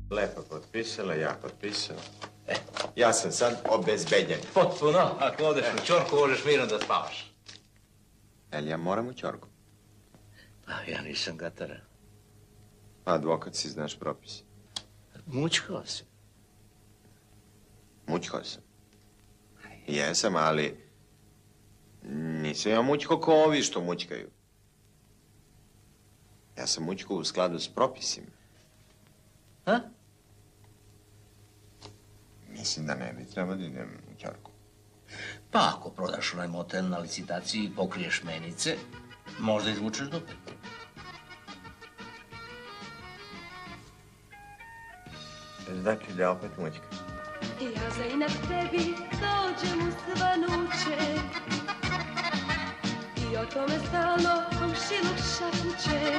Lepo potpisala, ja potpisala. Ja sam sad obezbeđen. Potpuno. Ako odeš u ćorku, možeš mirno da spavaš. Jel ja moram u ćorku? Pa ja nisam gatara. Pa advokat si, znaš propis. Mućkao si. Mućkao sam. Jesam, ali nisam ja mućko ko ovi što mućkaju. Ja sam mućko u skladu s propisima. A? Mislim da ne bi trebao da idem u ćorku. Pa ako prodaš onaj motel na licitaciji i pokriješ menice, možda izvučeš dupe. Znači da opet mućkaš. Ja za inak tebi dođem u svanuće i o tome stalno komšiluk šapuće.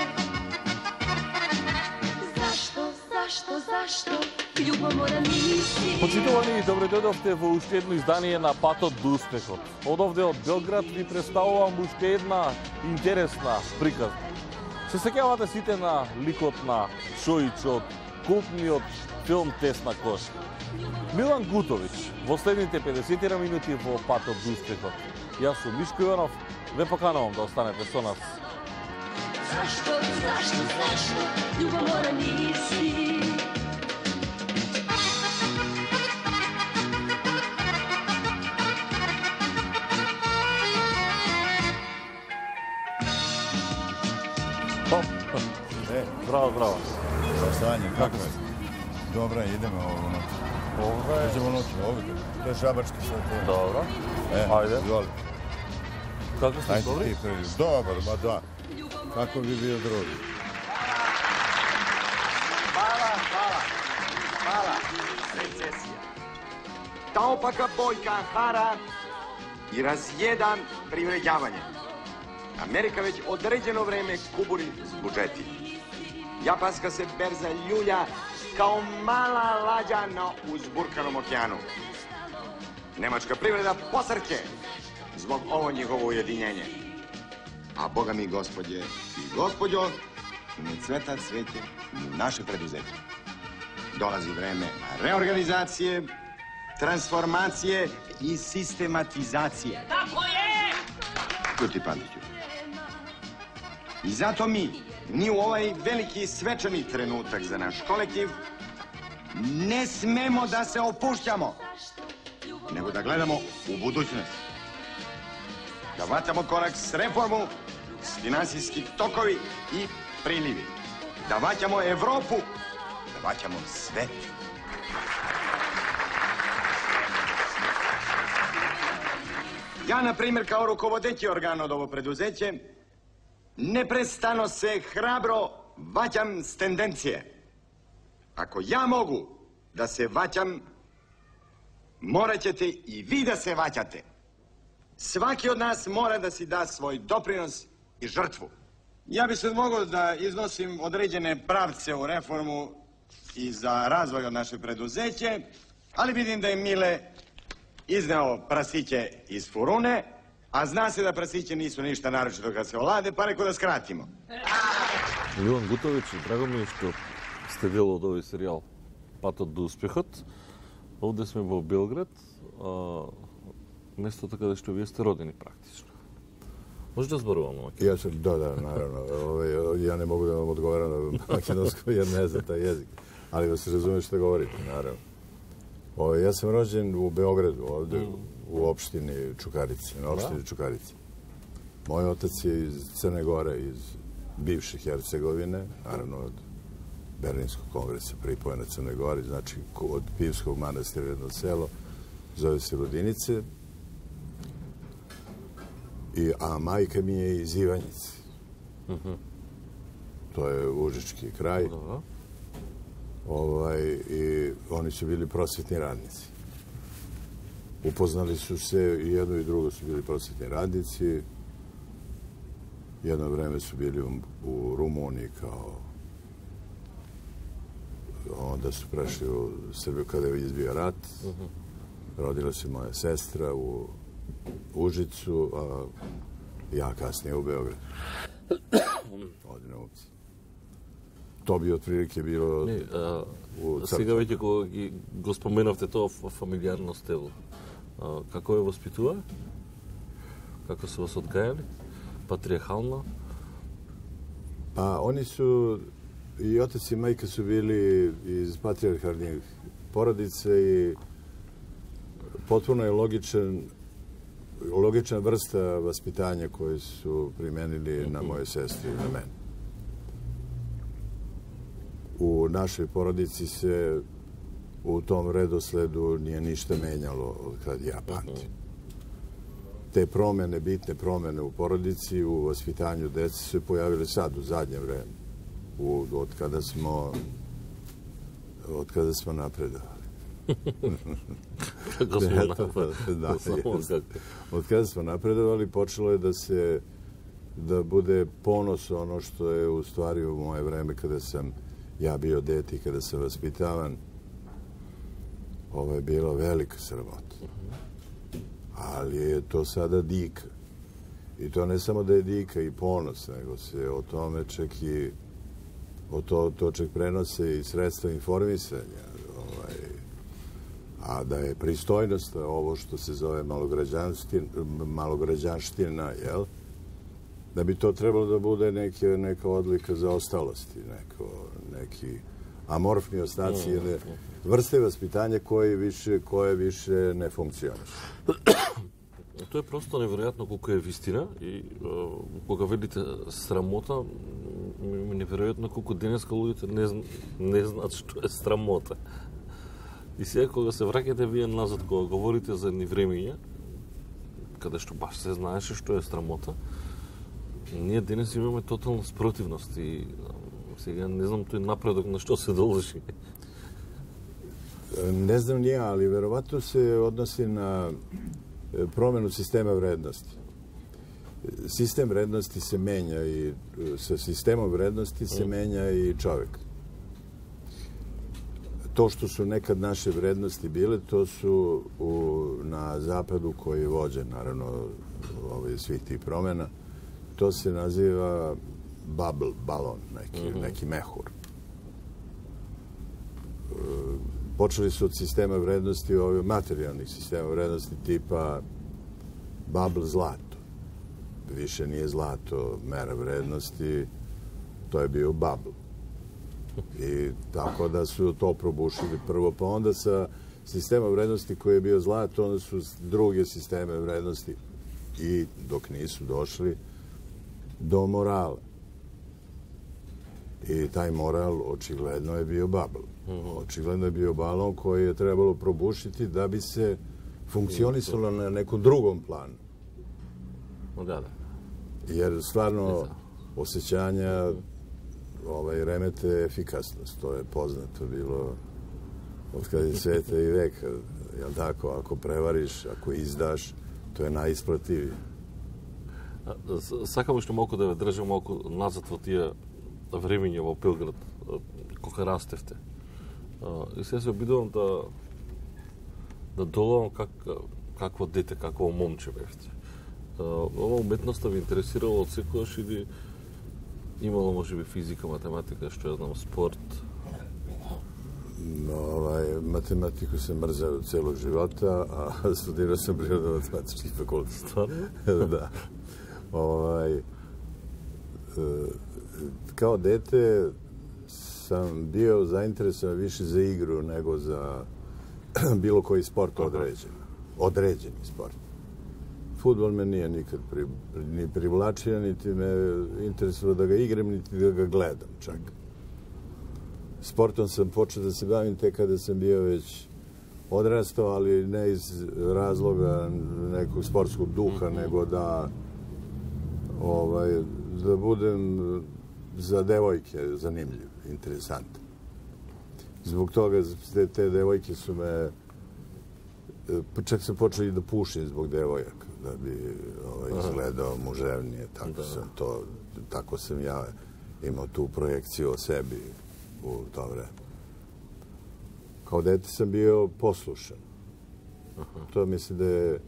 Zašto, ljubomora nisi? Почитувани, добредојдовте во уште едно издание на Патот до успехот. Од овде од Белград ви представувам уште една интересна приказна. Се сеќавате сите на ликот на Шојич од култниот филм Тесна кожа. Милан Гутовиќ во следните 50 минути во Патот до успехот. Јас сум Мишко Иванов, ве поканувам да останете со нас. Zašto, ljubomora nisi? Zdravo, zdravo. Sanje, kako je? Dobra, idemo ovo unutra. Ovdje? Idemo unutra, ovdje. To je šabački sve. Dobro. Ajde. Izvoli. Kako ste dobri? Ajde ti prvi. Dobar, ma da. Kako bi bio drugi? Hvala, recesija. Ta opaka boljka hara i razjedan privređavanje. Amerika već određeno vreme kuburi s budžeti. Japanska se berza ljulja kao mala lađa na uzburkanom okeanu. Nemačka privreda posrće zbog ovo njihovo ujedinjenje. A boga mi, gospodje i gospođo, ne cveta cveće u naše preduzeće. Dolazi vreme reorganizacije, transformacije i sistematizacije. Tako je! Čuti, Pandiću. I zato mi u ovaj veliki svečani trenutak za naš kolektiv, ne smemo da se opušćamo, nego da gledamo u budućnost. Da vatamo korak s reformu, s finansijski tokovi i prilivi. Da vaćamo Evropu, da vaćamo svet. Ja, na primjer, kao rukovodeći organ od ovo preduzeće, neprestano se hrabro vaćam s tendencije. Ako ja mogu da se vaćam, morat ćete i vi da se vaćate. Svaki od nas mora da si da svoj doprinos i žrtvu. Ja bi se mogao da iznosim određene pravce u reformu i za razvoj od naše preduzeće, ali vidim da je Mile izneo prasiće iz furune, a zna se da prasiće nisu ništa naročito kad se olade, pa rekao da skratimo. Милан Гутовиќ, драго ми е што сте дел од овој серијал Патот до успехот. Овде сме во Белград, местото каде што вие сте родени практично. Може да зборувам на македонски? Ja sam, da, naravno. Ja ne mogu da vam odgovaram na makedonsko jer ne znam taj jezik. Ali da se razume što govorite, naravno. Ja sam rođen u Beogradu, ovde u opštini Čukarici, na opštini Čukarici. Moj otac je iz Crne Gore, iz bivše Hercegovine, naravno od Berlinskog kongresa pripojen na Crnoj Gori, znači od Pivskog manastira jedno selo, zove se Vodinice, a majka mi je iz Ivanjice. To je Užički kraj. I oni su bili prosvetni radnici. Upoznali su se, i jedno i drugo su bili prosvetni radnici. Jedno vreme su bili u Rumuniji kao... Onda su prešli u Srbiju kada je izbio rat. Rodila se moja sestra u Užicu, a ja kasnije u Beogradu. Ovdje na ulici. to bi otprilike bilo u crtu. Сега веќе кога го споменавте тоа фамилиарно стело, како ја воспитува? Како се вас одгајали? Патриархално? Pa oni su, i otac i majka su bili iz patrijarhalnih porodice i potpuno je logična vrsta vaspitanja koju su primenili na moje sestre i na mene. U našoj porodici se u tom redosledu nije ništa menjalo od kad ja pamtim. Te promene, bitne promene u porodici, u vaspitanju dece su se pojavile sad, u zadnje vreme, od kada smo napredovali. Kako smo napredovali? Od kada smo napredovali, počelo je da bude ponos ono što je u stvari u moje vreme kada sam ja bio dete i kada sam vaspitavan. Ovo je bilo velika sramota. Ali je to sada dika. I to ne samo da je dika i ponos, nego se o tome čak i to čak prenose i sredstva informisanja. A da je pristojnost ovo što se zove malograđanština, jel? Da bi to trebalo da bude neka odlika za ostalosti, neki amorfni ostaci ili vrste vaspitanja koje više ne funkcionišu. Тоа е просто неверојатно колку е вистина и кога велите срамота, неверојатно колку денеска луѓето не знаат што е срамота. И сега кога се враќате вие назад, кога говорите за едни времења, каде што баш се знаеше што е срамота, ние денес имаме тотална спротивност и сега не знам тој напредок на што се должи. Ne znam nije, ali verovatno se odnosi na promenu sistema vrednosti. Sistem vrednosti se menja i sa sistemom vrednosti se menja i čovek. To što su nekad naše vrednosti bile, to su na zapadu koji je vođen, naravno, svih tih promena, to se naziva bubble, balon, neki mehur. Počeli su od sistema vrednosti, materijalnih sistema vrednosti tipa bubble zlato. Više nije zlato mera vrednosti, to je bio bubble. I tako da su to probušili prvo, pa onda sa sistema vrednosti koji je bio zlato, onda su druge sisteme vrednosti i dok nisu došli do morala. I taj moral očigledno je bio bubble. Očigledno je bio balon koji je trebalo probušiti da bi se funkcionisalo na nekom drugom planu. Jer stvarno osjećanja remete efikasnost. To je poznato bilo od kada je sveta i veka. Jel tako? Ako prevariš, ako izdaš, to je najisplativije. Сакам уште малку да ве држам малку назад во тие времења во Белград, кога растевте. И сега се обидувам да доловам какво дете, какво момче бевте. Ова уметноста ви интересирала од секојаш или имало можеби физика, математика, што ја знам, спорт? Matematiku sam mrzeo celog života, a studirao sam prirodno-matematički fakultet. Stvarno? Da. Kao dete sam bio zainteresovan više za igru nego za bilo koji sport određeni sport. Fudbal me nije nikad ni privlačio, niti me interesovao da ga igram, niti da ga gledam čak. Sportom sam počeo da se bavim tek kada sam bio već odrastao, ali ne iz razloga nekog sportskog duha, nego da budem za devojke zanimljiv, interesantan. Zbog toga te devojke su me, čak sam počeo i da pušim zbog devojaka, da bi izgledao muževnije. Tako sam ja imao tu projekciju o sebi u to vreme. Kao dete sam bio poslušan. To mislim da je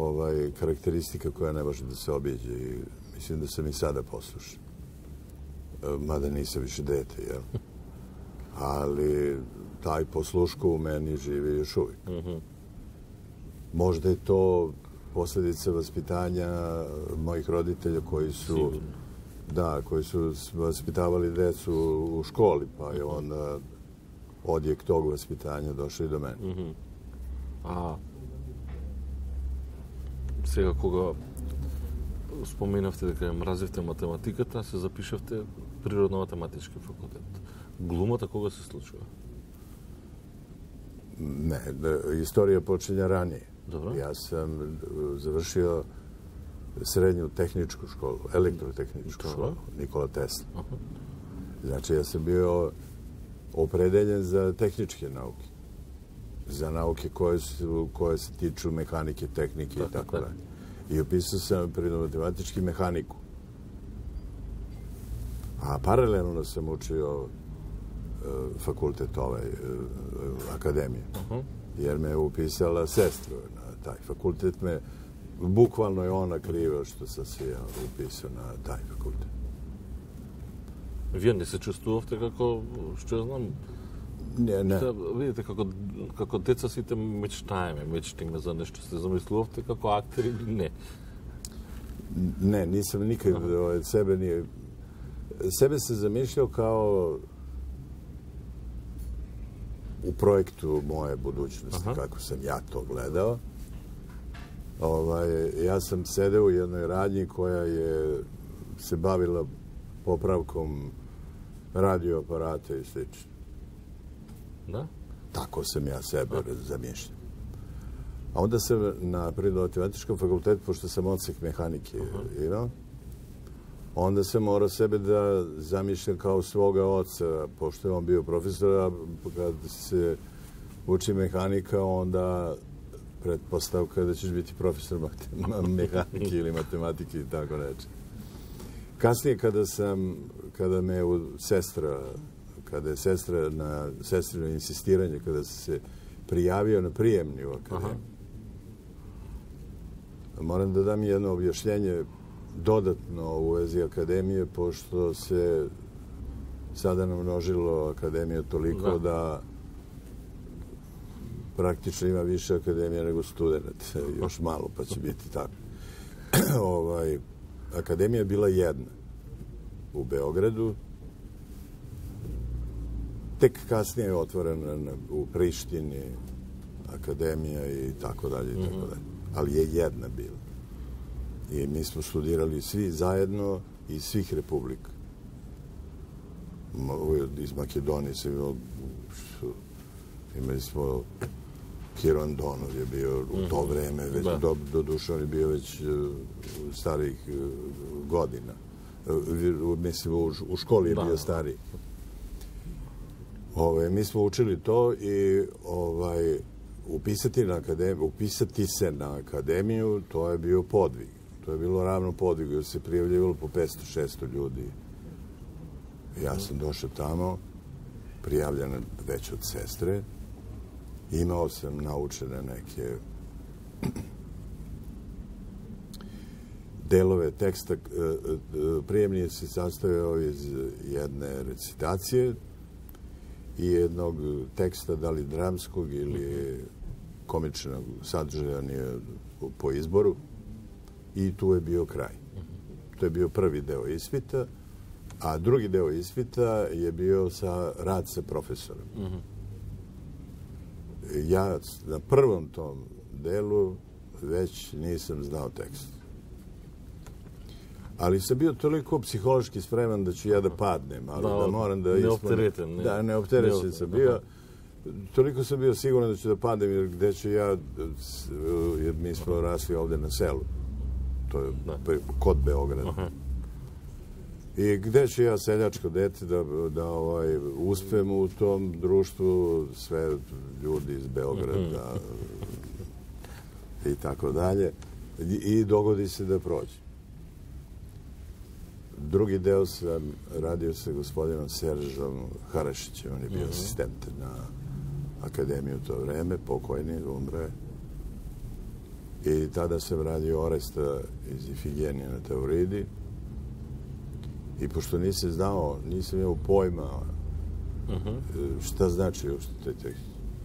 karakteristika koja ne može da se obiđe i mislim da sam i sada poslušan. mada nisam više dete, jel? Ali taj posluško u meni živi još uvijek. Možda je to posljedica vaspitanja mojih roditelja koji su koji su vaspitavali decu u školi, pa je onda odjek tog vaspitanja došao i do mene. А сега кога споменавте дека мразевте математиката, се запишавте природно-математички факултет. Глумата кога се случува? Ne, istorija počinja ranije. Dobro. Ja sam završio srednju tehničku školu, elektrotehničku školu, Nikola Tesla. Znači, ja sam bio opredeljen za tehničke nauke. Za nauke koje se tiču mehanike, tehnike i tako dalje. I upisao sam prirodno-matematički mehaniku. A paralelno sam učio fakultet akademije. Jer me je upisala sestra na taj fakultet. Bukvalno je ona kriva što sam se ja upisao na taj fakultet. Вие не се чувствувавте како, што ја знам, Не. Видите, како деца сите мечтаеме за нешто. Се замислувавте како актер или не? Ne, nisam nikad sebe se zamišljao kao u projektu moje budućnosti, kako sam ja to gledao. Ja sam sedeo u jednoj radnji koja je se bavila popravkom radioaparata i slično. Da? Tako sam ja sebe zamišljao. A onda sam na prirodno-matematičkom fakultetu, pošto sam odsek mehanike imao, onda sam morao sebe da zamišljam kao svoga oca, pošto je on bio profesor, a kad se uči mehanika, onda pretpostavka da ćeš biti profesor mehanike ili matematike i tako reći. Kasnije, kada me kada je sestra na sestrino insistiranje, kada se prijavio na prijemni u akademiju, moram da dam jedno objašnjenje dodatno u vezi akademije, pošto se sada namnožilo akademija toliko da praktično ima više akademija nego studenta. Još malo, pa će biti tako. Akademija je bila jedna u Beogradu. Tek kasnije je otvorena u Prištini akademija i tako dalje. Ali je jedna bila. I mi smo studirali svi zajedno iz svih republika. Iz Makedonije imali smo Kirondonov je bio u to vreme, doduše on je bio već starijih godina. Mislim, u školi je bio stariji. Mi smo učili to i upisati se na akademiju, to je bio podvig. To je bilo ravno podvigu, jer se prijavljivalo po 500-600 ljudi. Ja sam došao tamo, prijavljen već od sestre. Imao sam naučene neke delove teksta. Prijemni se sastavio iz jedne recitacije i jednog teksta, da li dramskog ili komičnog sadržaja, nije po izboru. I tu je bio kraj. To je bio prvi deo ispita, a drugi deo ispita je bio rad sa profesorom. Ja na prvom tom delu već nisam znao tekst. Ali sam bio toliko psihološki spreman da ću ja da padnem, ali da moram da neopterećen. Da, neopterećen sam bio. Toliko sam bio siguran da ću da padnem, jer gde ću ja, jer mi smo rasli ovde na selu. To je kod Beograda. I gde ću ja, seljačko dete, da uspem u tom društvu, sve ljudi iz Beograda i tako dalje. I dogodi se da prođe. Drugi deo sam radio sa gospodinom Seržom Harašićem, on je bio asistent na akademiju u to vreme, pokojni, umre. I tada sam radio Oresta iz Ifigenije na Tauridi. I pošto nisam znao, nisam imao pojma šta znači uopšte taj tekst.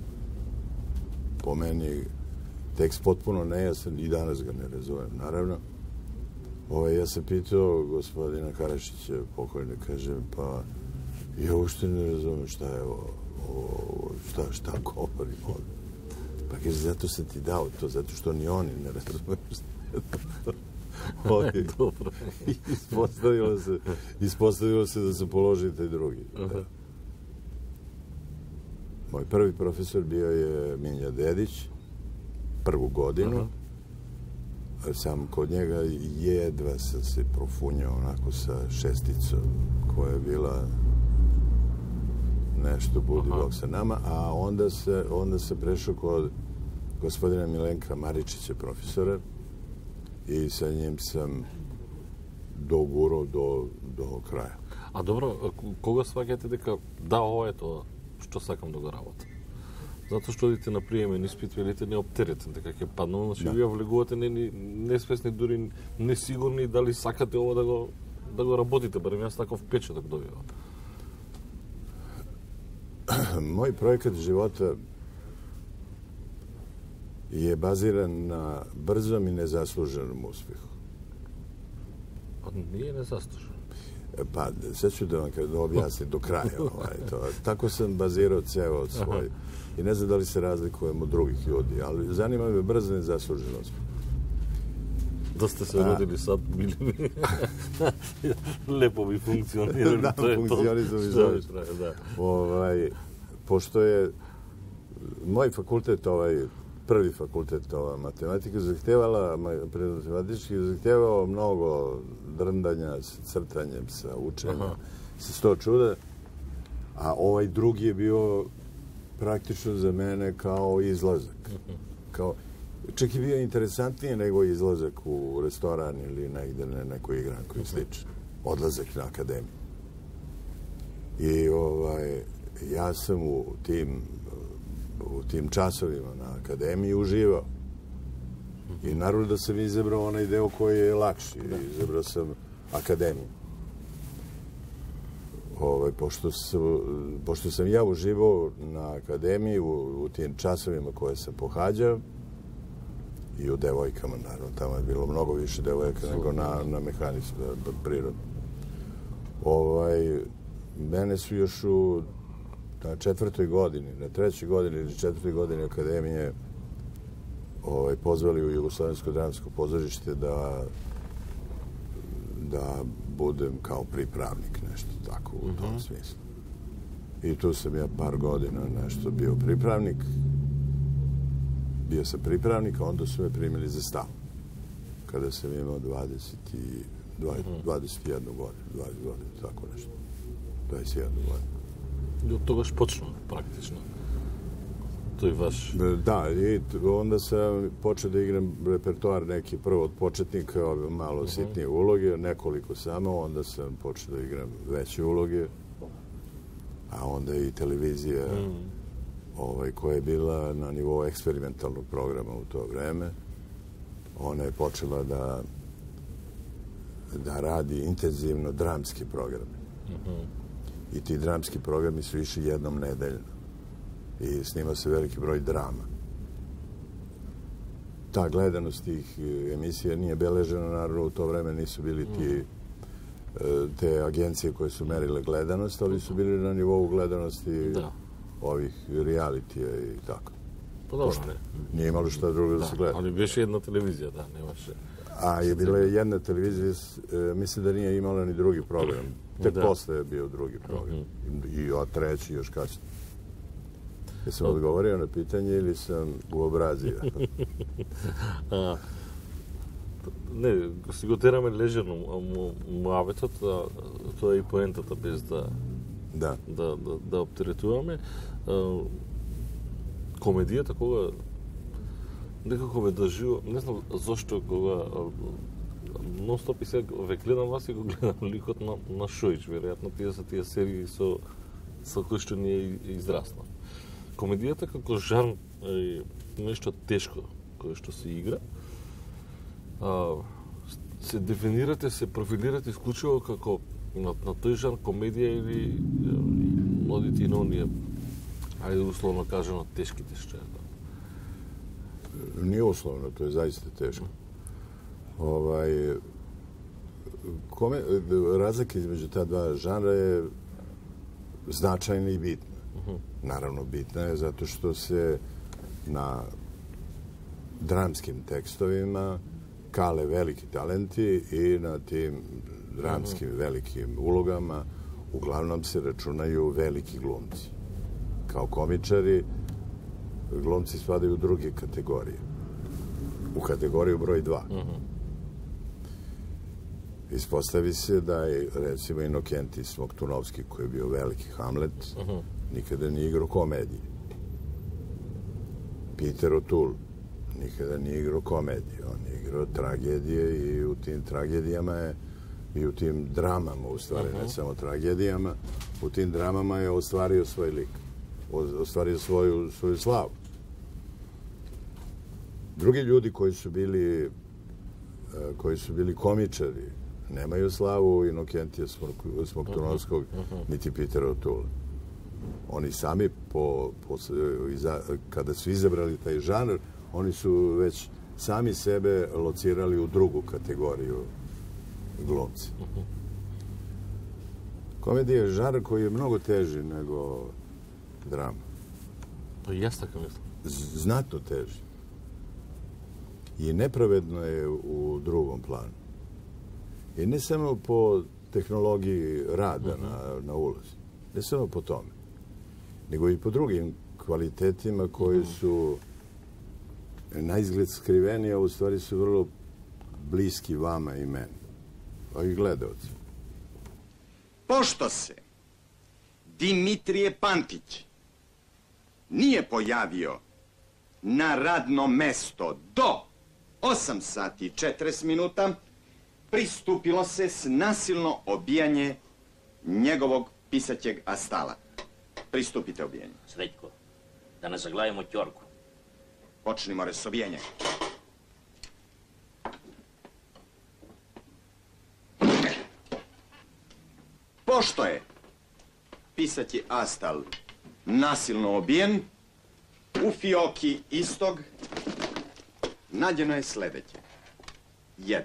Po meni tekst potpuno nejasan i danas ga ne razumem, naravno. Ja sam pitao gospodina Karašića, pokojne, kažem, pa ja uopšte ne razumem šta je ovo, šta govorim ovdje. Pa kaže, zato sam ti dao to, zato što ni oni ne razumeju šta je to. Ispostavilo se da sam položio taj drugi. Moj prvi profesor bio je Minja Dedić, prvu godinu. Sam kod njega jedva sam se profunjao onako sa šesticom koja je bila nešto budi Bog sa nama, a onda se prešao kod gospodina Milenka Maričića, profesora, i sa njim sam dogurao do kraja. A dobro, кога сваќате дека да, ова е тоа што сакам да го работам? Затоа што одите на приемен испит, велите неоптеретен, дека ќе паднам, значи вие влегувате несвесни, дури несигурни дали сакате ова да го работите, барем јас таков впечаток добивам. Moj projekat života je baziran na brzom i nezasluženom uspjehu. Pa nije nezaslužen. Pa, sad ću da vam objasnim do kraja. Tako sam bazirao ceo svoj. I ne znam da li se razlikujem od drugih ljudi, ali zanima me brzo nezaslužen uspjeh. Da ste se rodili sad, bili mi lepo bi funkcionirali. Da, funkcionizam i zoveš. Pošto je moj fakultet, prvi fakultet matematika, zahtevao mnogo drndanja sa crtanjem, sa učenjem, sa 100 čuda, a ovaj drugi je bio praktično za mene kao izlazak. Čak je bio interesantnije nego izlazak u restoran ili negde na neku igranku i slično. Odlazak na akademiju. I ja sam u tim časovima na akademiji uživao. I naravno da sam izabrao onaj deo koji je lakši. Izabrao sam akademiju. Pošto sam ja uživao na akademiji u tim časovima koje sam pohađao i u devojkama, naravno, tamo je bilo mnogo više devojaka nego na mehanici, prirodno. Mene su još na 4. godini, na 3. godini ili 4. godini akademije pozvali u Jugoslovensko dramsko pozorište da budem kao pripravnik, nešto tako u tom smislu. I tu sam ja par godina nešto bio pripravnik. Bio sam pripravnik, a onda su me primili za stalno. Kada sam imao 21 godinu, 20 godina, tako nešto. 21 godinu. I od togaš počnu, praktično. To je vaš... Da, i onda sam počeo da igram repertoar neki, prvo od početnika, malo sitnije uloge, nekoliko samo, onda sam počeo da igram veće uloge, a onda i televizija koja je bila na nivou eksperimentalnog programa u to vreme. Ona je počela da radi intenzivno dramski programe. I ti dramski programi su išli jednom nedeljno. I snima se veliki broj drama. Ta gledanost tih emisija nije beležena, naravno u to vreme nisu bili te agencije koje su merile gledanost, ali su bili na nivou gledanosti ovih realitija i tako. Pa dobro, ne. Nije imalo šta drugo da se gleda. Ali biš jedna televizija, da, nemaše. A je bila jedna televizija, mislim da nije imala ni drugi program. Tek posle je bio drugi program. I treći još kasnije. Jesam odgovorio na pitanje ili sam uobrazio? Не, си го тераме лежерно муабетот, тоа е и поентата без да оптеретуваме. Комедијата кога некако ме доживува, не знам зошто кога нон-стоп и сега ве гледам вас и го гледам ликот на Шојич, веројатно тие се тие серии со кои што не израснав. Комедијата како жанр е нешто тешко кое што се игра. Se definirate, se profilirate isključivo kako на тој жанр комедија или одите и на оние, ајде условно кажано, тешките што е? Nije uslovno, to je zaista teško. Razlika između ta dva žanra je značajna i bitna. Naravno, bitna je zato što se na dramskim tekstovima kale veliki talenti i na tim dramskim velikim ulogama uglavnom se računaju veliki glumci. Kao komičari, glumci spadaju u druge kategorije. U kategoriju broj 2. Ispostavi se da je, recimo, Inokentis Smoktunovski, koji je bio veliki Hamlet, nikada nije igrao komedije. Peter O'Toole nikada nije igrao komedije. On je igrao tragedije i u tim tragedijama je, i u tim dramama, u stvari, ne samo tragedijama, u tim dramama je ostvario svoj lik. Ostvario svoju slavu. Drugi ljudi koji su bili komičari nemaju slavu Inokentija Smoktunovskog niti Petera O'Toole. Oni sami, kada su izabrali taj žanr, oni su već sami sebe locirali u drugu kategoriju glumci. Komedija je žanr koji je mnogo teži nego drama. Pa i jaz tako mislim. Znatno teži. I nepravedno je u drugom planu. I ne samo po tehnologiji rada na ulozi. Ne samo po tome. Nego i po drugim kvalitetima koji su na izgled skriveni, a u stvari su vrlo bliski vama i meni. A i gledalci. Pošto se Dimitrije Pantić nije pojavio na radno mesto do 8 sati i 40 minuta, pristupilo se s nasilno obijanje njegovog pisaćeg astala. Pristupite obijanju. Srećko, da ne zaglavimo ćorku. Počnimo s obijanjem. Pošto je pisaći astal nasilno obijen, u fioki istog nađeno je sledeće. 1.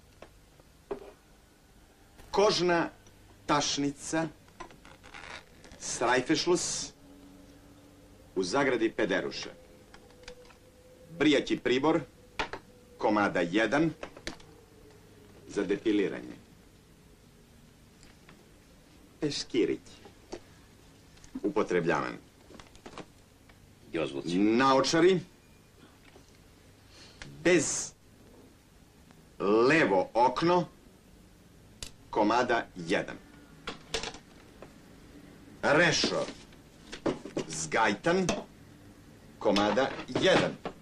Kožna tašnica, strajfešlus, u zagradi pederuša. Brijaći pribor, komada 1, za depiliranje. Peškirić, upotrebljavan. Naočari, bez levo okno, komada 1. Rešo, zgajtan, komada 1.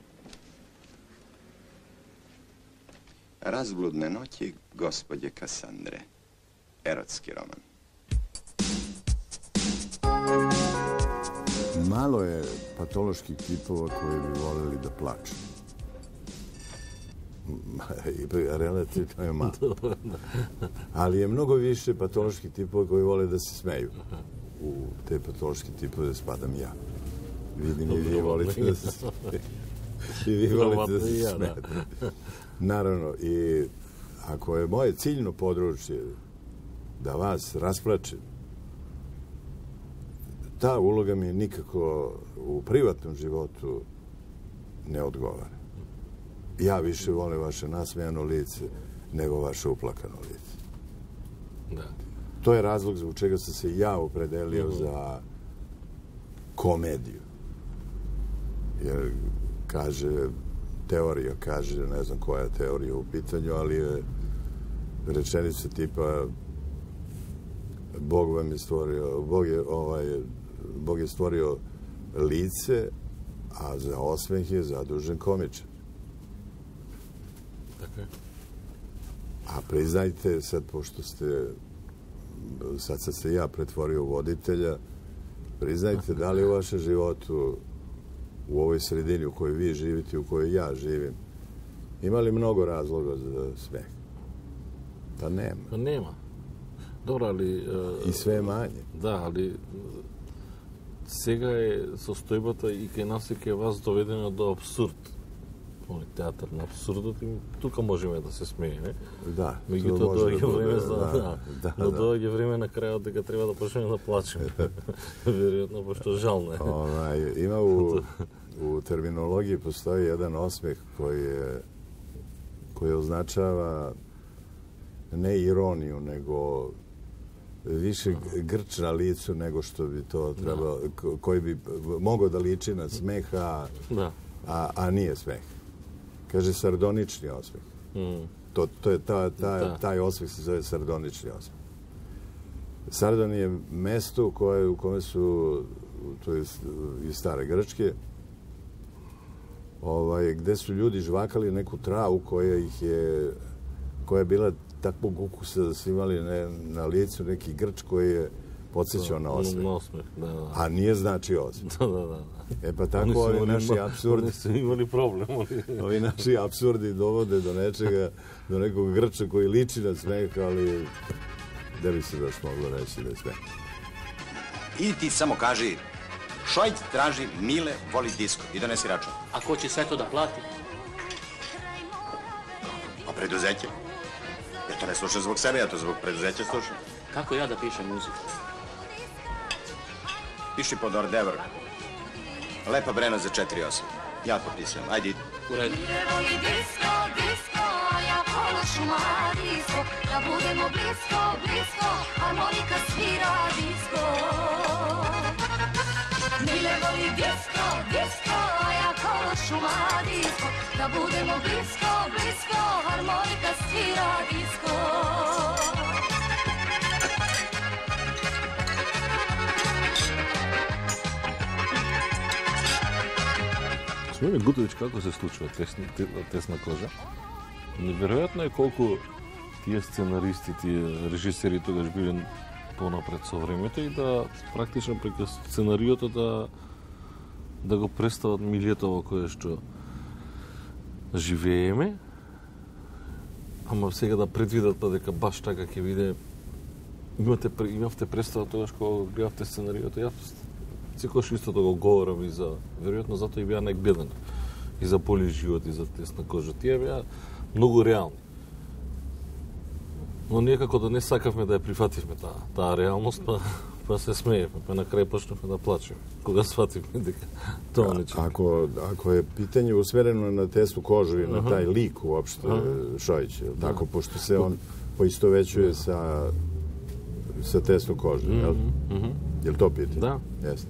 Razbludne noći gospođe Kasandre. Erotski roman. Malo je patoloških tipova koji bi voljeli da plaču. Relativno je malo. Ali je mnogo više patoloških tipova koji vole da se smeju. U te patološke tipove spadam ja. Vidim i vi volite da se smejete. I vi volite da se smejete. Naravno, i ako je moje ciljno područje da vas rasplačem, ta uloga mi nikako u privatnom životu ne odgovara. Ja više volim vaše nasmejano lice nego vaše uplakano lice. Da. To je razlog zbog čega sam se ja opredelio za komediju. Jer teorija kaže, ne znam koja je teorija u pitanju, ali je rečenica tipa Bog vam je stvorio, Bog je stvorio lice, a za osmeh je zadužen komičar. Tako je. A priznajte, sad pošto sad se ja pretvorio u voditelja, priznajte da li u vašem životu, u ovoj sredini u kojoj vi živite, u kojoj ja živim, ima li mnogo razloga za smeh? Pa nema. Pa nema. Добро, али... I sve manje. Да, али сега е состојбата и кај нас и кај вас доведена до абсурд. Оној театар на абсурдот и тука можеме да се смееме. Da. Меѓутоа доаѓа време за но доаѓа време на крајот дека треба да почнеме да плачеме. Веројатно пошто жално е. Ima u terminologiji postoji jedan osmeh koji označava ne ironiju, nego više grč na licu nego što bi to trebalo, koji bi mogao da liči na smeh, a nije smeh. Kaže sardonični osmeh. To je taj osmeh se zove sardonični osmeh. Sardon je mesto u kome su, to je iz stare Grčke, gde su ljudi žvakali neku travu koja je bila takvog ukusa da su imali na licu neki grč koji je podsjećao na osmeh. A nije znači osmeh. E pa tako ovi naši apsurdi... Oni su imali problem. Ovi naši apsurdi dovode do nečega, do nekog grča koji liči na smeh, ali gde bi se još moglo reći da je smeh. I ti samo kaži, Šojt traži Mile, voli disko i donesi račun. A ko će sve to da plati? A preduzeće? Ja to ne slušam zbog sebe, ja to zbog preduzeća slušam. Kako ja da pišem muziku? Piši pod ordevr. Lepa Brena za 4-8. Ja potpisujem, ajde idi. U redu. Mile voli disko, disko, a ja kola šumadisko, da budemo blisko, blisko, harmonika svira disko. Mile voli disko, disko, a ja kola šumadisko, da budemo blisko, blisko, harmonika svira disko. Смиле Гутович, како се случува тесна кожа? Неверојатно е колку тие сценаристи, тие режисери тогаш биле понапред со времето и да практично преку сценариото да го представат милието во кое што живееме, ама сега да предвидат дека баш така ќе биде. Имавте представа тогаш кога гледавте сценариото, јас секогаш исто да го говорам и за, веројатно затоа и беа најгледани. И за Поли живот, и за Тесна кожа. Тие беа многу реални. Но некако да не сакавме да ја прифативме таа реалност, па се смеевме, па на крај почнавме да плачеме. Кога свативме дека тоа не чини. Ako je pitanje usmereno na Tesnu kožu i na taj lik uopšte Šojić, tako, pošto se on poistovećuje sa Tesnom kožom, jel? Je li to pitanje? Da. Jeste.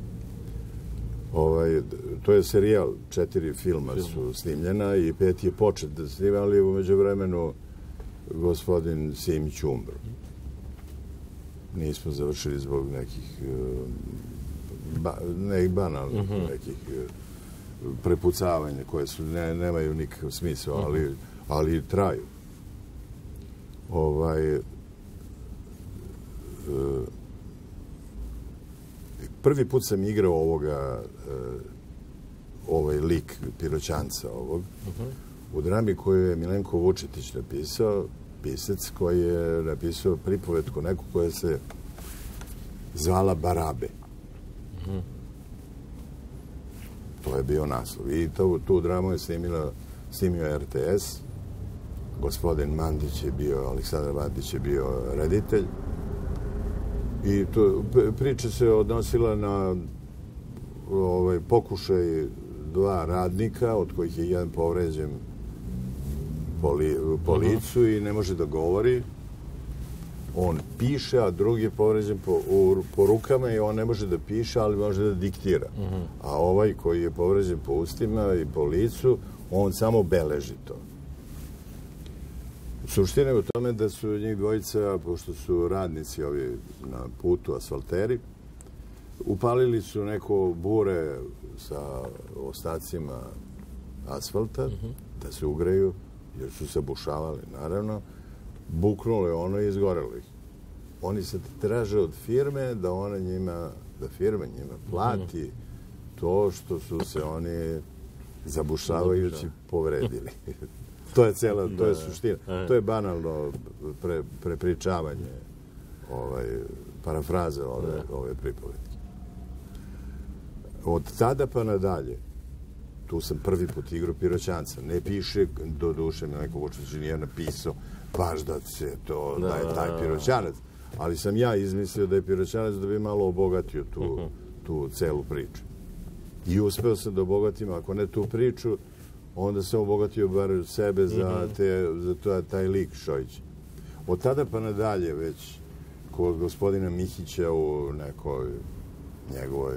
To je serijal, 4 filma su snimljena i 5 je počet da snima, ali u međuvremenu gospodin Simić umro. Nismo završili zbog nekih banalnih nekih prepucavanja koje su nemaju nikakav smisao, ali traju. Prvi put sam igrao ovaj lik Piroćanca ovog, u drami koju je Milenko Vučetić napisao, pisac koji je napisao pripovetku neku koja se zvala Barabe. To je bio naslov. I tu dramu je snimio RTS. Gospodin Mandić je bio, Aleksandar Mandić je bio reditelj. I priča se odnosila na pokušaj 2 radnika, od kojih je jedan povređen po licu i ne može da govori. On piše, a drugi je povređen po rukama i on ne može da piše, ali može da diktira. A ovaj koji je povređen po ustima i po licu, on samo beleži to. Suština je u tome da su njih dvojica, pošto su radnici ovi na putu, asfalteri, upalili su neko bure sa ostacima asfalta da se ugreju, jer su se bušavali, naravno. Buknulo je ono i izgorelo ih. Oni se traže od firme da firma njima plati to što su se oni zabušavajući povredili. To je suština. To je banalno prepričavanje parafraza ove pripovetke. Od tada pa nadalje, tu sam prvi put igrao Piroćanca. Ne piše, do duše, neko Vučić nije napisao baš da se to, da je taj Piroćanac. Ali sam ja izmislio da je Piroćanac da bi malo obogatio tu celu priču. I uspeo sam da obogatim, ako ne tu priču, onda sam obogatio bar sebe za taj lik Šojić. Od tada pa nadalje već kod gospodina Mihića u nekoj njegovoj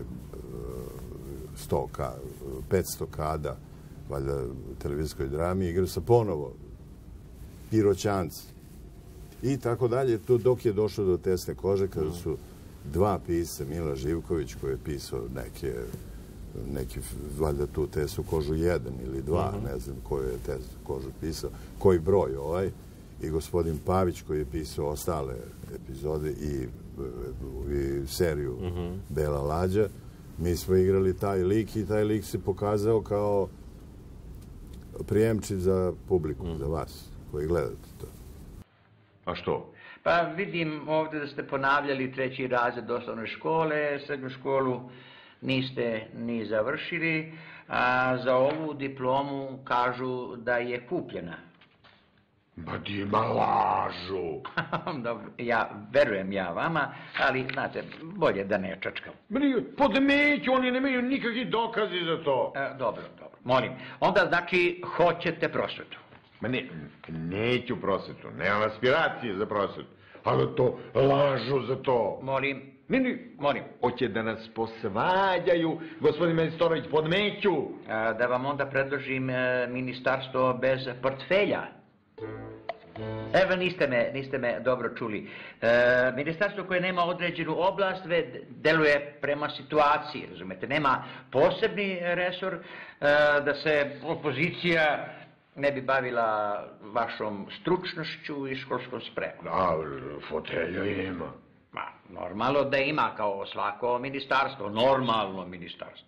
500 kada, valjda, televizijskoj drami, igrao sam ponovo Piroćanci. I tako dalje, dok je došlo do Tesne kože, kada su dva pisca, Mila Živković, koji je pisao neki, valjda tu Tesnu kožu 1 ili 2, ne znam koju je Tesnu kožu pisao, koji broj i gospodin Pavić koji je pisao ostale epizode i seriju Bela lađa, mi smo igrali taj lik i taj lik se pokazao kao prijemčiv za publiku, za vas koji gledate to. A što? Pa vidim ovdje da ste ponavljali 3. razred osnovne škole, srednju školu niste ni završili, a za ovu diplomu kažu da je kupljena. Ba di ma lažu. Dobro, verujem ja vama, ali, znate, bolje da ne čačkam. Podmeću, oni nemaju nikakvi dokazi za to. Dobro, molim. Onda, znači, hoćete prosvetu. Ma ne, neću prosvetu, nemam aspiracije za prosvetu, ali to lažu za to. Molim. Molim. Hoće da nas posvađaju, gospodin Majstorović, podmeću. Da vam onda predložim ministarstvo bez portfelja. Evo, niste me dobro čuli. Ministarstvo koje nema određenu oblast, deluje prema situaciji, razumete? Nema posebni resor da se opozicija ne bi bavila vašom stručnošću i školskom spremom. A, fotelja ima. Normalno da ima, kao svako ministarstvo, normalno ministarstvo.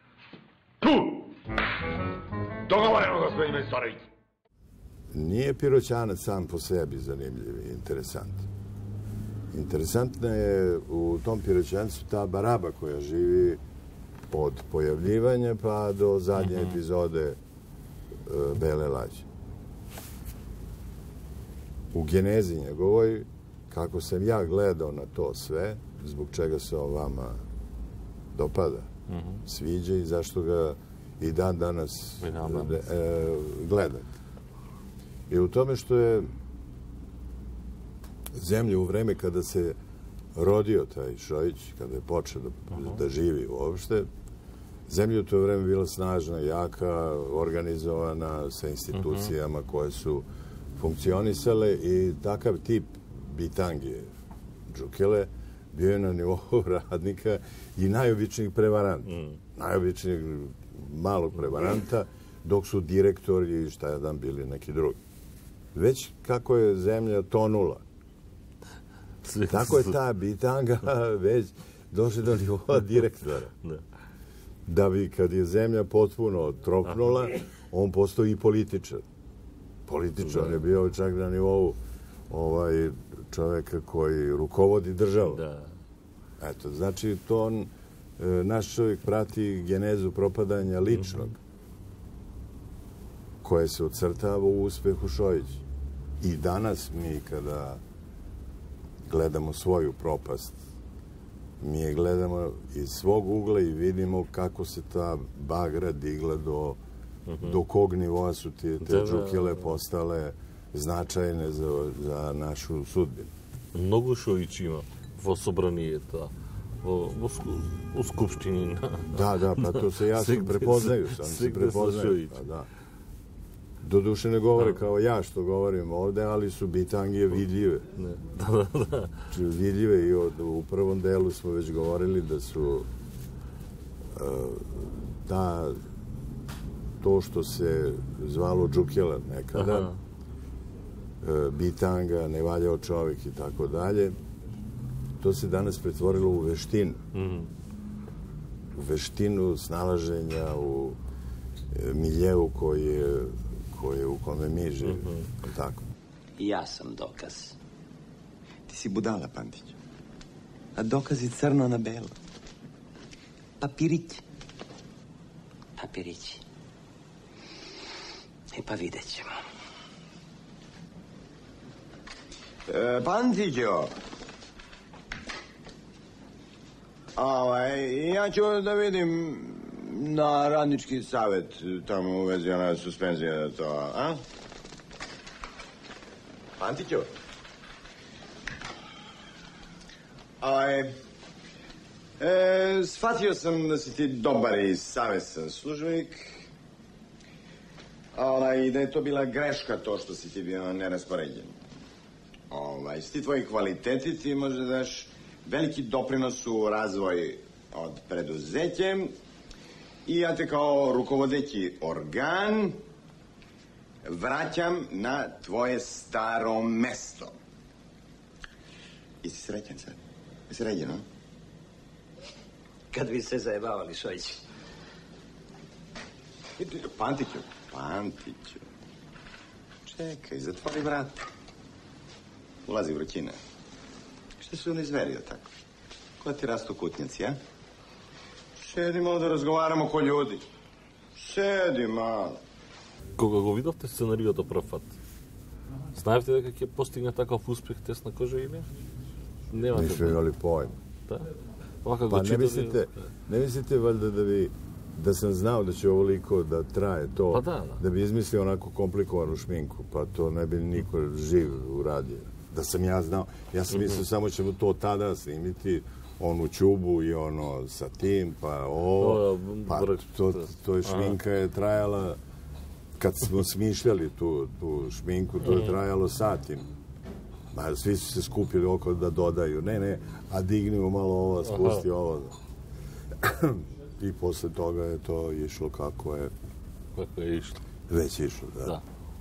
Dogovoreno, gospodin Majstorović. Nije Piroćanac sam po sebi zanimljiv i interesantan. Interesantna je u tom Piroćancu ta baraba koja živi od pojavljivanja pa do zadnje epizode Bele lađe. U genezi njegovoj, kako sam ja gledao na to sve, zbog čega se on vama dopada, sviđa i zašto ga i dan danas gledate. I u tome što je zemlja u vreme kada se rodio taj Šojić, kada je počeo da živi uopšte, zemlja u to vreme bila snažna, jaka, organizovana sa institucijama koje su funkcionisale i takav tip bitangije Džukele bio je na nivou radnika i najobičnijeg prevaranta. Najobičnijeg malog prevaranta, dok su direktori i šta je dan bili neki drugi. Već kako je zemlja tonula, tako je ta bitanga već došla do nivoa direktora. Da bi, kad je zemlja potpuno tropnula, on postao i političar. Političar je bio čak na nivou čoveka koji rukovodi državom. Eto, znači, to naš čovjek prati genezu propadanja ličnog, koje se ocrtava u uspehu Šojića. I danas mi, kada gledamo svoju propast, mi je gledamo iz svog ugla i vidimo kako se ta bagra digla do kog nivoa su te Džukele postale značajne za našu sudbinu. Mnogo Šojić ima во собранијата, u Skupštini. Da, pa to se jasno prepoznaju. Se prepoznaju. Doduše ne govore kao ja što govorim ovde, ali su bitangije vidljive. Vidljive i u prvom delu smo već govorili da su to što se zvalo Džukela nekada, bitanga, nevaljao čovjek i tako dalje, to se danas pretvorilo u veštinu. U veštinu snalaženja, u miljeu u kome mi živimo. Tako. Ja sam dokaz. Ti si budala, Pantić. a dokazi crno na belo. Papirić. Papirići. Pa vidjet ćemo. Pantićo. Ja ću da vidim na radnički savjet tamo u vezi ona suspenzija to, a? Pantićo. Shvatio sam da si ti dobar i savjestan službenik. I da je to bila greška to što si ti bio neraspoređen. S ti tvoji kvaliteti ti možda daš veliki doprinos u razvoj od preduzećem i ja te kao rukovodeći organ vraćam na tvoje staro mesto. Jesi srećan sad? Jesi ređen, no? Kad bi se zajebavali, Šojić. Pantiću. Čekaj, zatvori vrat. Ulazi vrućina. Što se on izverio tako? Ko ti rastu kutnjaci, a? Sedimo da razgovaramo ko ljudi. Sedi malo. Кога го видовте сценариото прв пат, знаевте дека ќе постигне таков успех Тесна кожа или? Немате. Nismo imali pojma. Да? Ovako Pa го читали... ne mislite valjda da sam znao da će ovoliko da traje to, Pa da. da bi izmislio onako komplikovanu šminku, pa to ne bi niko živ uradio. Da sam ja znao, ja sam mislio samo ćemo to tada snimiti, onu čubu i ono sa tim, pa ovo, pa to je šminka je trajala, kad smo smišljali tu šminku, to je trajalo satima. Svi su se skupili oko da dodaju, ne, a dignimo malo ovo, spusti ovo. I posle toga je to išlo kako je... Kako je išlo. Već išlo, da.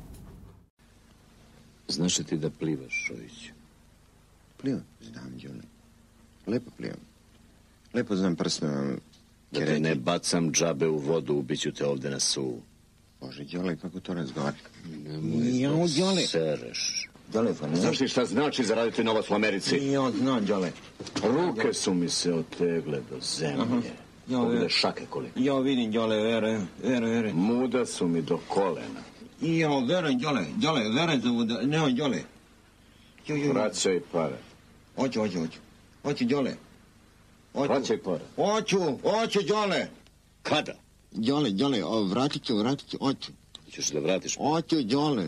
Znaš li ti da plivaš, Šojić? Plivam, znam, Đole. Lepo plivam. Lepo znam prsno... Da te ne bacam džabe u vodu, ubiću te ovde na suvu. Bože, Đole, kako to razgovara? Nemoj da sereš. Znaš li šta znači zaraditi novac u Americi? Ja znam, Đole. Ruke su mi se otegle do zemlje. Pogledaj šake koliko. Ja vidim, Đole, vere. Muda su mi do kolena. Ja, vere, Đole, vere za muda. Ne, Đole. Vraćaj pare. Hoću, Đole. Vraćaj pare. Hoću, Đole. Kada? Đole, vratit ću, hoću. Ćeš da vratiš? Hoću, Đole.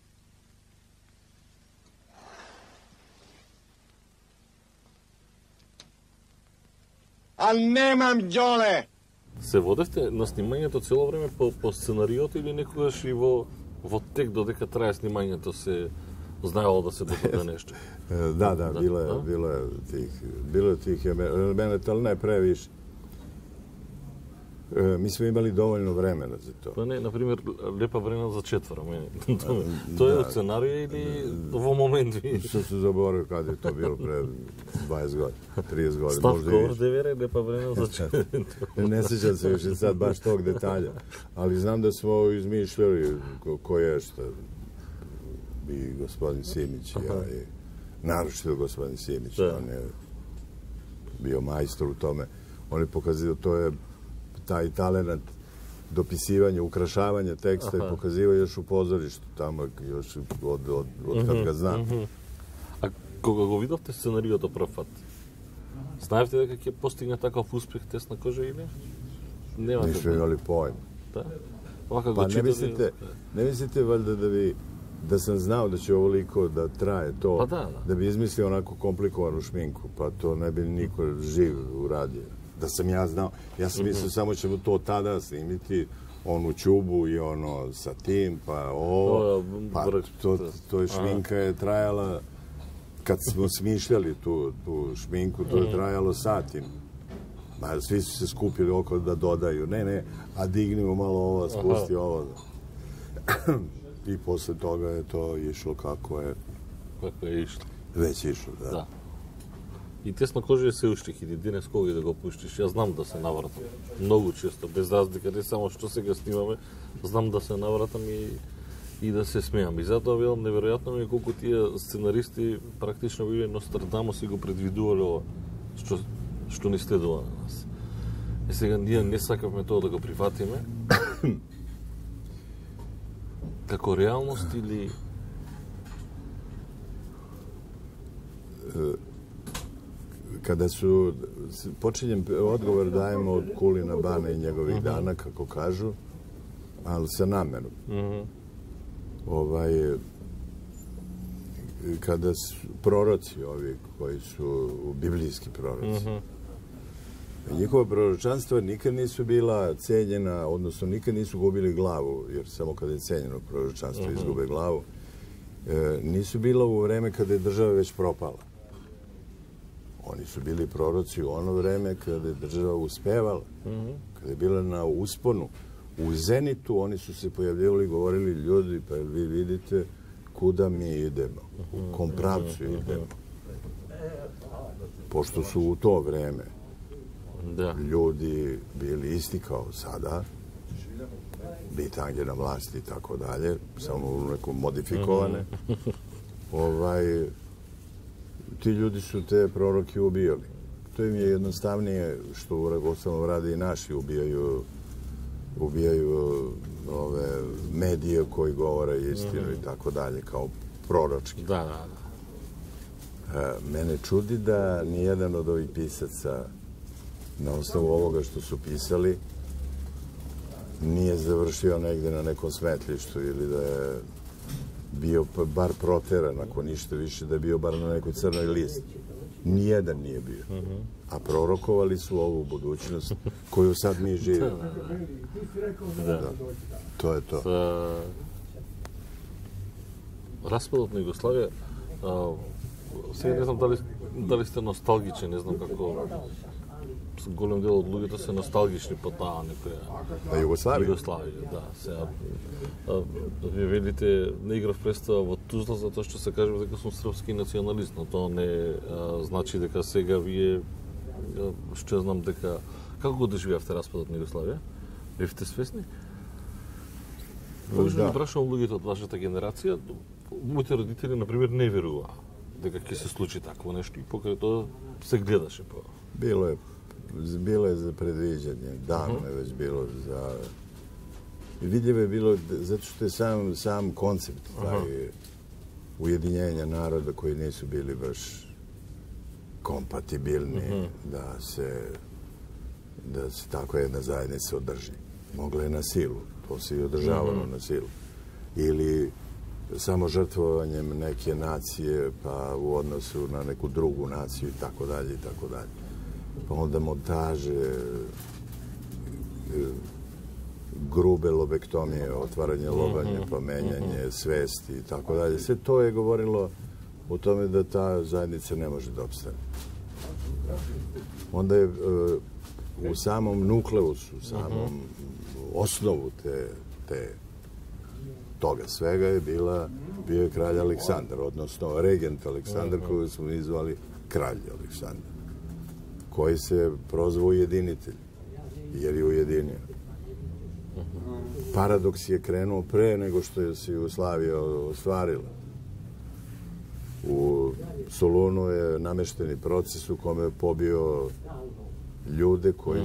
Ali nemam, Đole! Се водевте на снимањето цело време по сценариото или некогаш и во тек додека трае снимањето се знаело да се догаѓа нешто? Da, bilo je tih elemenata, ali ne previše. Mi smo imali dovoljno vremena za to. Pa не, например, Лепа Брена за четвора. Тоа е од сценарија или во момент ви? Što se zaboravio kad je to bilo pre 20 godina, 30 godina, Stavko Ordevere, Лепа Брена за четвора. Ne sjećam se još sad baš tog detalja, ali znam da smo izmišljali ko je šta. I gospodin Simić, ja i naročito gospodin Simić, on je bio majstor u tome. On je pokazio, to je taj talenat dopisivanja, ukrašavanja teksta je pokazivao još u pozorištu, tamo još od kad ga znam. А кога го видовте сценариото прв пат, знаевте дека ќе постигне таков успех Тесна кожа или? Немате. Nismo imali pojma. Да? Ovako Pa го читали... ne mislite valjda da sam znao da će ovoliko da traje to, da bi izmislio onako komplikovanu šminku, pa to ne bi niko živ uradio. Da sam ja znao, ja sam mislio samo ćemo to tada snimiti, onu čubu i ono sa tim, pa ovo, pa to je šminka je trajala, kad smo smišljali tu šminku, to je trajalo satima. Svi su se skupili oko da dodaju, ne, a dignimo malo ovo, spusti ovo. I posle toga je to išlo kako je... Kako je išlo. Već išlo, da. И Тесна кожа е се уште хиляди денес кога да го пуштиш. Јас знам да се навратам многу често, без разлика, не само што сега снимаме, знам да се навратам и да се смеам. И затоа велам неверојатно ми колку тие сценаристи практично биле Нострадамус и го предвидувале ова. што ни следува на нас. И сега ние не сакавме тоа да го прифатиме како реалност или kada počinjem odgovor dajemo od Kulina Bana i njegovih dana, kako kažu, ali sa namerom. Kada su proroci ovi koji su biblijski proroci, njihova proročanstva nikad nisu bila cenjena, odnosno nikad nisu gubili glavu, jer samo kada je cenjeno proročanstvo izgube glavu, nisu bila u vreme kada je država već propala. Oni su bili proroci u ono vreme kada je država uspevala, kada je bila na usponu. U zenitu oni su se pojavljivali i govorili, ljudi, pa vi vidite kuda mi idemo, u kom pravcu idemo. Pošto su u to vreme ljudi bili isti kao sada, bitange na vlasti i tako dalje, samo u nekom modifikovane, ti ljudi su te proroke ubijali. To im je jednostavnije što uostalom rade i naši, ubijaju ove medije koji govore istinu i tako dalje, kao proročki. Mene čudi da nijedan od ovih pisaca na osnovu ovoga što su pisali nije završio negde na nekom smetlištu ili da je bio bar proteran, ako ništa više, da je bio bar na nekoj crnoj listi. Nijedan nije bio. A prorokovali su ovu budućnost koju sad mi živimo. To je to. Распадот на Југославија, сега не знам дали сте носталгични, не знам како голем дел од луѓето се носталгични по таа некоја... На Југославија? Југославија, да. Сега, вие велите, не играв представа во Тузла затоа што се кажува дека сум српски националист, но тоа не значи дека сега вие, што знам дека... Како го доживеавте распадот на Југославија? Бевте свесни? Можам да прашам луѓето од вашата генерација, моите родители, например, не веруваа дека ќе се случи такво нешто и покрај тоа се гледаше по... Bilo je za predviđanje, davno je već bilo za... Vidljivo je bilo, zato što je sam koncept ujedinjenja naroda koji nisu bili baš kompatibilni da se tako jedna zajednica održi. Mogla je na silu, to se i održavalo na silu. Ili samo žrtvovanjem neke nacije pa u odnosu na neku drugu naciju i tako dalje i tako dalje. Pa onda montaže, grube lobektomije, otvaranje lobanje, pa menjanje svesti i tako dalje. Sve to je govorilo o tome da ta zajednica ne može da opstane. Onda je u samom nukleusu, u samom osnovu toga svega je bio je kralj Aleksandar, odnosno regent Aleksandar, koju smo izvali kralj Aleksandar, koji se prozvao ujedinitelj, jer je ujedinio. Paradoks je krenuo pre nego što je se Jugoslavija ostvarila. U Solunu je namešteni proces u kome je pobio ljude koji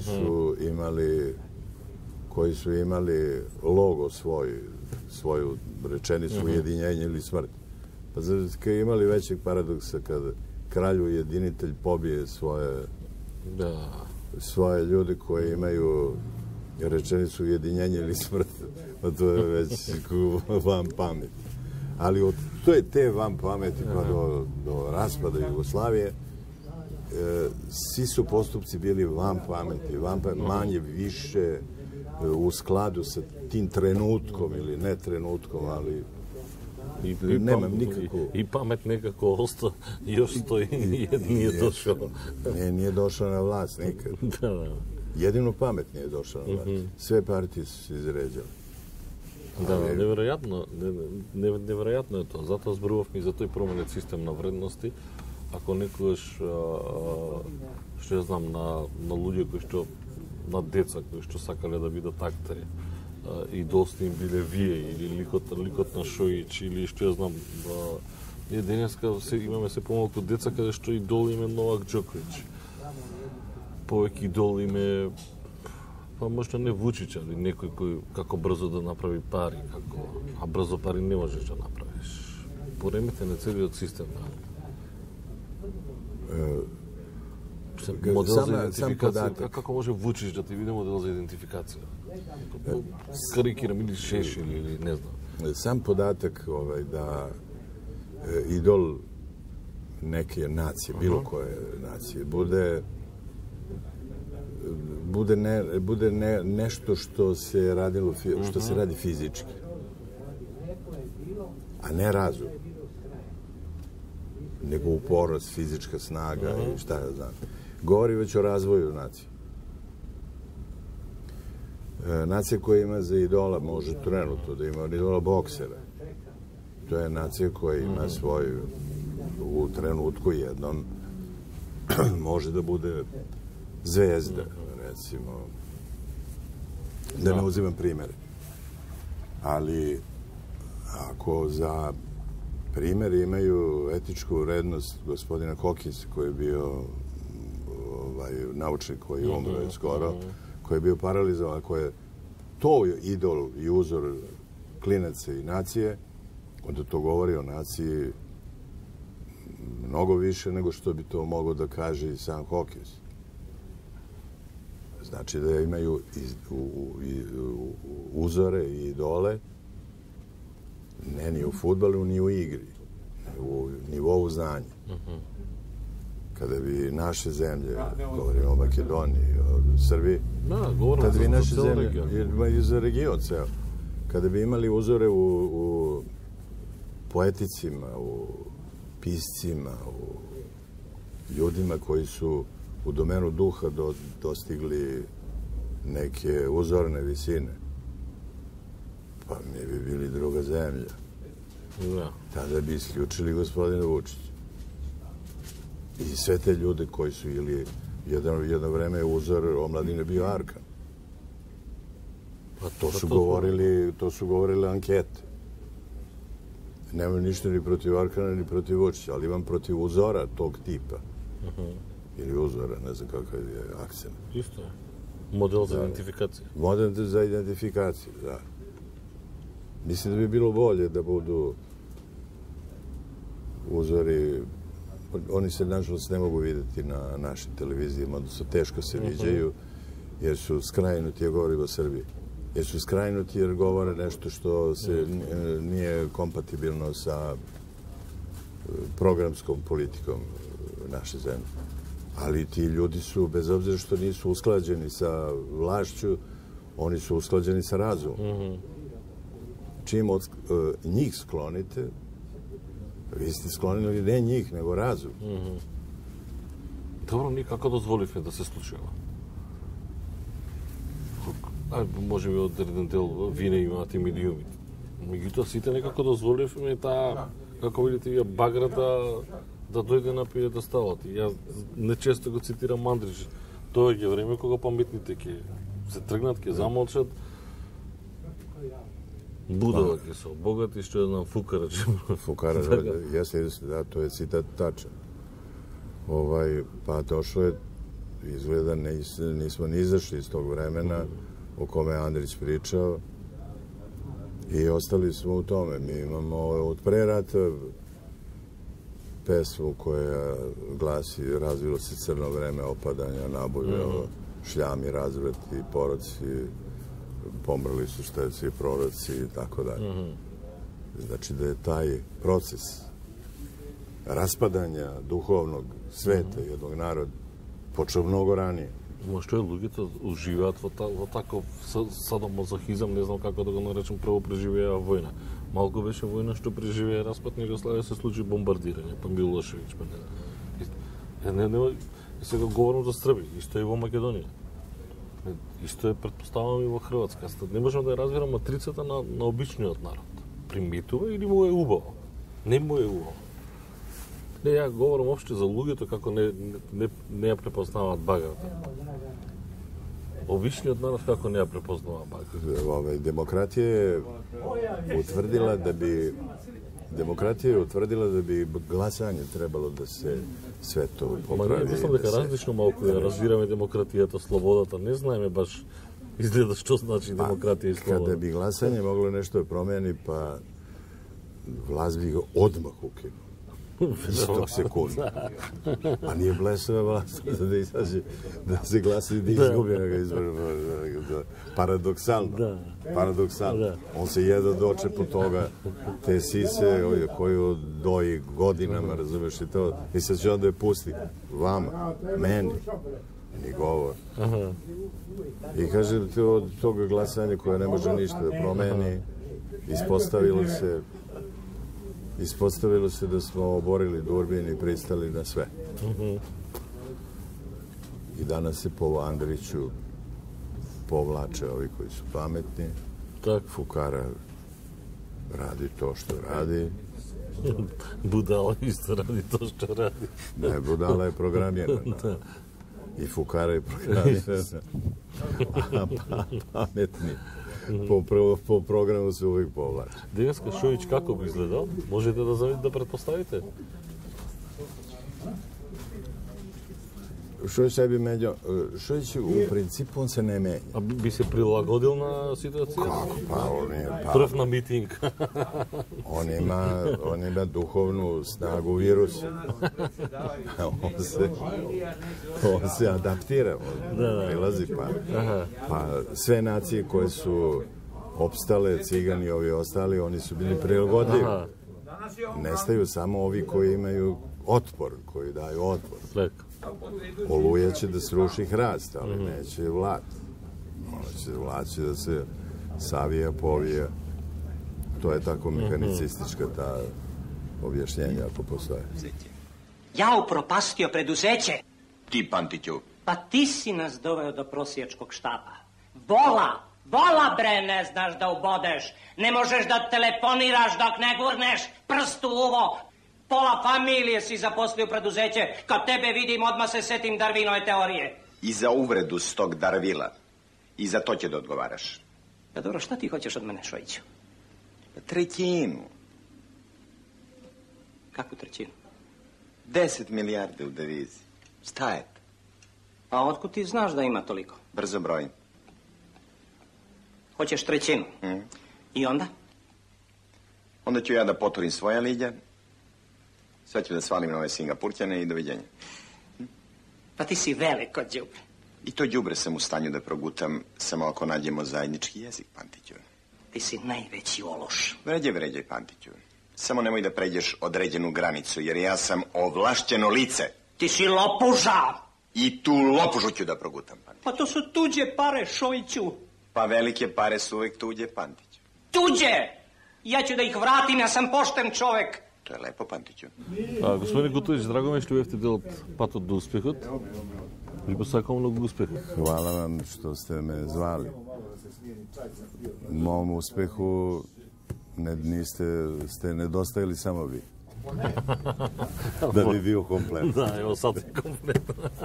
su imali logo svoju rečenicu ujedinjenje ili smrt. Pa znači, kad imali većeg paradoksa kada kralj ujedinitelj pobije svoje ljude koji imaju rečenicu ujedinjenje ili smrt, pa to je već van pameti. Ali od te van pameti pa do raspada Jugoslavije svi su postupci bili van pameti, manje više u skladu sa tim trenutkom ili ne trenutkom, ali nemam nikako... I pamet nekako osta, još stoji, nije došao. Nije došao na vlast nikad. Jedino pamet nije došao na vlast. Sve partije su se izređale. Да, неверојатно е тоа. Затоа зборувавме и за тој променет систем на вредности. Ако некојаш, што ја знам, на луѓе кои што, на деца кои што сакале да бидат актери, и доста им биле вие, или ликот на Шојич, или што ја знам, ние денеска имаме се помалку деца каде што идол им е Новак Џоковиќ. повеќе идол им е, па можда не Вучич, али некој кој како брзо да направи пари, а брзо пари не можеш да направиш. Поремете на целиот систем. Модел за идентификација, како може Вучич да ти биде модел за идентификација? Карикирам или Шешел или не знам. Sam podatak da idol neke nacije, bilo koje nacije, bude nešto što se radilo, što se radi fizički, a ne razum, nego upornost, fizička snaga i šta ja znam. Govori već o razvoju nacije. Nacija koja ima za idola, može trenutno da ima idola boksera. To je nacija koja ima svoj, u trenutku jednom, može da bude zvezda, recimo. Da ne uzimam primere. Ali, ako za primer imaju etičku vrednost gospodina Hawkinsa, koji je bio naučnik koji je umro skoro, koji je bio paralizovan, koji je to idol i uzor klinaca i nacije, onda to govori o naciji mnogo više nego što bi to mogao da kaže i sam Hawkins. Znači da imaju uzore i idole, ne ni u fudbalu, ni u igri, u nivou znanja. Kada bi naše zemlje, govorimo o Makedoniji, o Srbiji, kada bi naše zemlje, i za region ceo, kada bi imali uzore u poeticima, u piscima, u ljudima koji su u domenu duha dostigli neke uzorne visine, pa mi bi bili druga zemlja. Tada bi isključili gospodina Vučića. I sve te ljude koji su ili jedno vreme uzor omladine bio Arkan. To su govorile ankete. Nemam ništa ni protiv Arkana, ni protiv Vučića, ali imam protiv uzora tog tipa. Ili uzora, ne znam kakav je akcent. Isto je. Model za identifikaciju. Model za identifikaciju, da. Mislim da bi bilo bolje da budu uzori. Oni se, nažalost, ne mogu vidjeti na našim televizijama, odnosno teško se viđaju, jer su skrajnuti, ja govorim o Srbiji, jer su skrajnuti jer govore nešto što se nije kompatibilno sa programskom politikom naše zemlje. Ali ti ljudi su, bez obzira što nisu usklađeni sa vlašću, oni su usklađeni sa razumom. Čim njih sklonite, vi ste sklonili ne njih, nego razum. Dobro, ние како дозволивме да се случува? Може би од еден дел вине имаат и медиумите. Меѓутоа, сите некако дозволивме таа, како видите вие, баграта да дојде на пиедесталот. Јас нечесто го цитирам Мандрич. Доаѓа време кога паметните ќе се тргнат, ќе замолчат. Будова ќе се обогати, што е знам фукара. Фукара, jeste, da, to je citat tačan. Pa došlo je, izgleda, nismo ni izašli iz tog vremena o kome je Andrić pričao i ostali smo u tome. Mi imamo od pre rata pesmu koja glasi razvilo se crno vreme opadanja, nabujao, šljami, razvrati, poroci, pomrli su šteci, proroci i tako dalje. Znači da je taj proces raspadanja duhovnog sveta jednog naroda počeo mnogo ranije. Што луѓето уживаат во таков садомазохизам, не знам како да го наречам, прво преживеа војна. Малку беше војна што преживеа распад на Југославија, се случи бомбардирање, па Милошевиќ, па не знам. Сега говорам за Срби, исто е во Македонија. Исто е, предпоставам, и во Хрватска. Не можам да ја разберам матрицата на обичниот народ. Приметува или му е убаво? Не му е убаво. Не, ја говорам општо за луѓето како не ја препознаваат баграта. Обичниот народ како не ја препознава баграта. Демократија е утврдила да би Demokratija je utvrdila da bi glasanje trebalo да се sve to popravi. Ама ние мислам дека различно малку ја разбираме демократијата, слободата. Не знаеме баш изгледа што значи демократија и слобода. Kada bi glasanje moglo nešto da promeni, pa vlast bi ga odmah ukinuo. Istog sekunda. A nije blesava vlast da izađe, da se glasa i da izgubi na ga izbore. Paradoksalno. Paradoksalno. On se jedva dočepa toga, te sise koju doji godinama, razumeš i to. I sad će onda je pusti. Vama, meni. Ni govor. I kaže, od toga glasanja koje ne može ništa da promeni, ispostavilo se da smo oborili Durbin i pristali na sve. I danas se po Andriću povlače ovi koji su pametni. Fukara radi to što radi. Budala isto radi to što radi. Ne, Budala je programirana. I Fukara je programirana. A pametni po programu se uvijek povlače. Денеска Шојич како би изгледал? Можете да претпоставите? Šojić ne bi menjao. Šojić u principu on se ne menja. A bi se prilagodil na situaciju? Kako? Pa on je... Prv na miting. On ima duhovnu snagu virusa. On se adaptira, prilazi pa sve nacije koje su opstale, Cigani i ovi ostali, oni su bili prilagodljivi. Nestaju samo ovi koji imaju otpor, koji daju otpor. Oluja će da sruši hrast, ali neće vlat. Vlat će da se savija, povija. To je tako mehanicistička ta objašnjenja ako postoje. Ja upropastio preduzeće. Ti, Pantiću. Pa ti si nas doveo do prosjačkog štapa. Vola bre ne znaš da ubodeš. Ne možeš da telefoniraš dok ne gurneš prst u uvo. Pola familije si zaposlio preduzeće. Kad tebe vidim, odmah se setim Darwinove teorije. I za uvredu s tog Darvila. I za to će da odgovaraš. Pa dobro, šta ti hoćeš od mene, Šojiću? Trećinu. Kakvu trećinu? 10 milijarde u devizi. Šta je to? A otkud ti znaš da ima toliko? Brzo brojim. Hoćeš trećinu? I onda? Onda ću ja da poturim svoja liđa. Sve ću da svalim na ove Singapurćane i doviđenja. Pa ti si veliko đubre. I to đubre sam u stanju da progutam samo ako nađemo zajednički jezik, Pantiću. Ti si najveći ološ. Vređaj, Pantiću. Samo nemoj da pređeš određenu granicu, jer ja sam ovlašćeno lice. Ti si lopuža! I tu lopužu ću da progutam, Pantiću. Pa to su tuđe pare, Šojiću. Pa velike pare su uvek tuđe, Pantiću. Tuđe! Ja ću da ih vratim, ja sam pošten čovek. To je lepo, Pantiću. Господин Гутович, драго ми е што бевте дел од патот до успехот. Ви посакам многу успех. Hvala vam što ste me zvali. Mom uspehu ste nedostajali samo vi. Da bi bio komplet. Da, evo sad je komplet.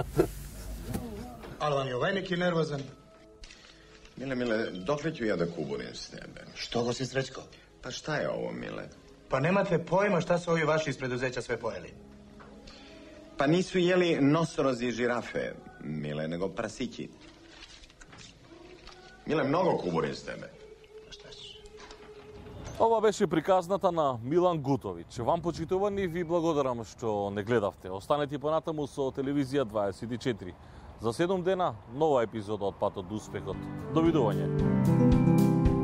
Ali vam je ovaj neki nervozan? Mile, dokle ću ja da kuburim s tebe? Što go si srećko? Pa šta je ovo, Mile? Pa nemate pojma šta su ovi vaši iz preduzeća sve pojeli. Pa nisu jeli nosorozi i žirafe, Mile, nego prasići. Mile, mnogo kuburim s tebe. Ова беше приказната на Милан Гутович. Вам почитувани ви благодарам што не гледавте. Останете понатаму со Телевизија 24. За 7 дена нова епизода од Патот до успехот. Довидување.